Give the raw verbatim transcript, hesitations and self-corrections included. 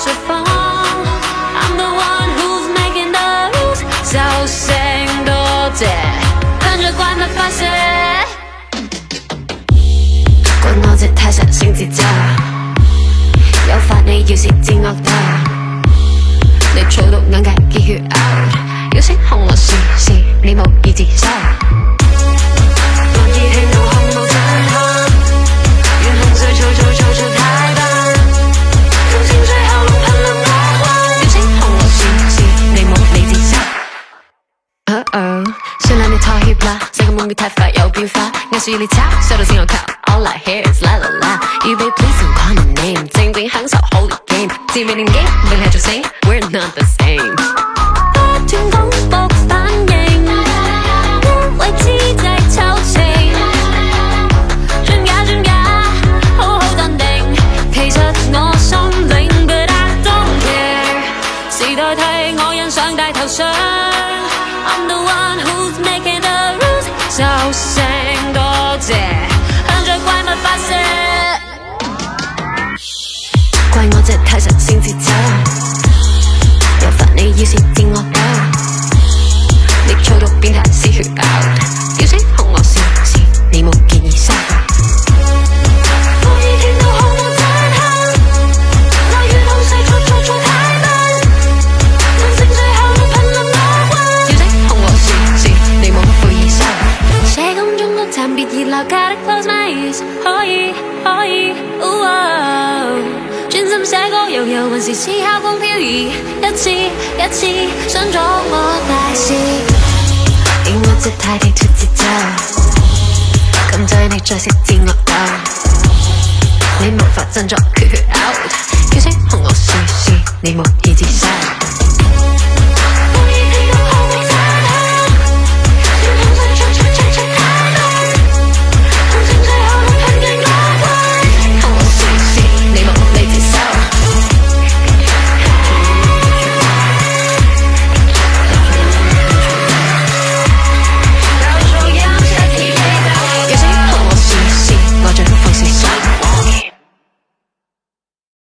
說謊。I'm the one who's making the rules， 就聲多謝，向着怪物發射。怪我這太上升節奏，誘發你要是戰惡鬥，你嘈到眼界結血 out， 要識控我試試，你無意自修。算啦，你妥協啦，世界滿面太快有變化，藝術要你抄，收到先我靠 ，All I hear is la la la， 預備 please don't call my name， 正正享受 Holy Game， 自命念經，並係做醒 ，We're not the same。不斷反覆反應，一為之際湊情，真假真假，好好淡定，其實我心領 ，but I don't care， 時代替我印上大頭相。I'm the one who's making the rules， 就聲多謝，向着怪物發射。怪我這太上升節奏，誘發你要是戰惡鬥，你嘈到變態嗜血 out， 叫聲哄我試試，你無建議收。別熱鬧 gotta close my ears， 可以可以，專心寫歌，悠悠還是思考風飄移，一次一次想咗我大事，見我這太地脫節奏，咁滯你再識戰惡鬥，你無法振作缺血 out， 叫聲哄我試試，你無意自修。